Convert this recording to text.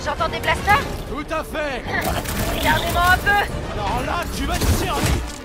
J'entends des blasters? Tout à fait. Regardez-moi un peu! Alors là, tu vas te servir.